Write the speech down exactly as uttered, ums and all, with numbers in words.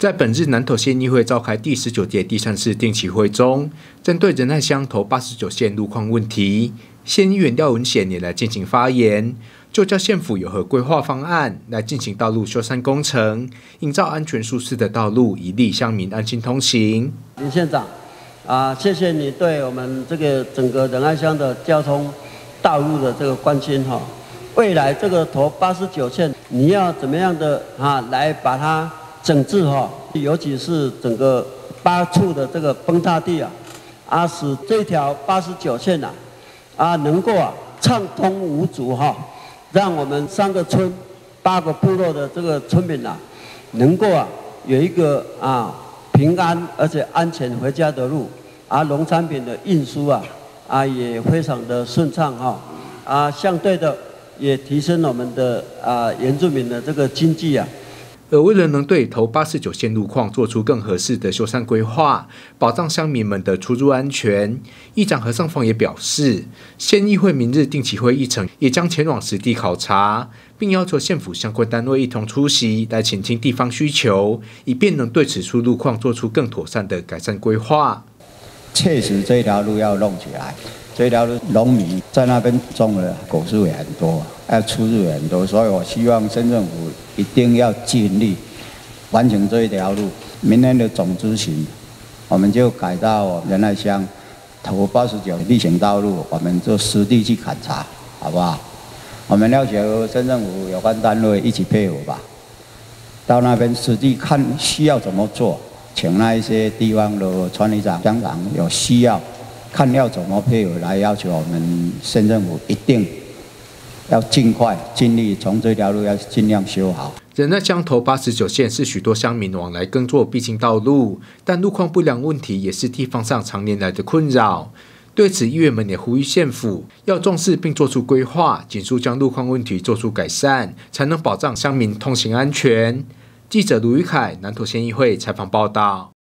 在本日南投县议会召开第十九届第三次定期会中，针对仁爱乡头八十九线路况问题，县议员廖文显也来进行发言，就叫县府有何规划方案来进行道路修缮工程，营造安全舒适的道路，以利乡民安心通行。 林县长，啊，谢谢你对我们这个整个仁爱乡的交通道路的这个关心哈。未来这个头八十九线，你要怎么样的啊来把它整治哈？尤其是整个八处的这个崩塌地啊，啊，使这条八十九线呐，啊，能够啊畅通无阻哈，让我们三个村、八个部落的这个村民呐，能够啊有一个啊平安而且安全回家的路，啊，农产品的运输啊啊也非常的顺畅哈，啊，相对的也提升我们的啊原住民的这个经济啊。 而为了能对头八十九线路况做出更合适的修缮规划，保障乡民们的出入安全，议长何尚峰也表示，县议会明日定期会议程也将前往实地考察，并要求县府相关单位一同出席，来倾听地方需求，以便能对此处路况做出更妥善的改善规划。 确实这条路要弄起来，这条路农民在那边种了果树也很多，要出入也很多，所以我希望县政府一定要尽力完成这一条路。明年的总执行，我们就改到仁爱乡头八十九例行道路，我们就实地去考察，好不好？我们要求县政府有关单位一起配合吧，到那边实地看需要怎么做，请那一些地方的村里长、乡长有需要，看要怎么配合来要求我们县政府一定要尽快尽力从这条路要尽量修好。 仁爱乡头八十九线是许多乡民往来耕作必经道路，但路况不良问题也是地方上常年来的困扰。对此，议员们也呼吁县府要重视并做出规划，尽速将路况问题做出改善，才能保障乡民通行安全。记者卢玉凯南投县议会采访报道。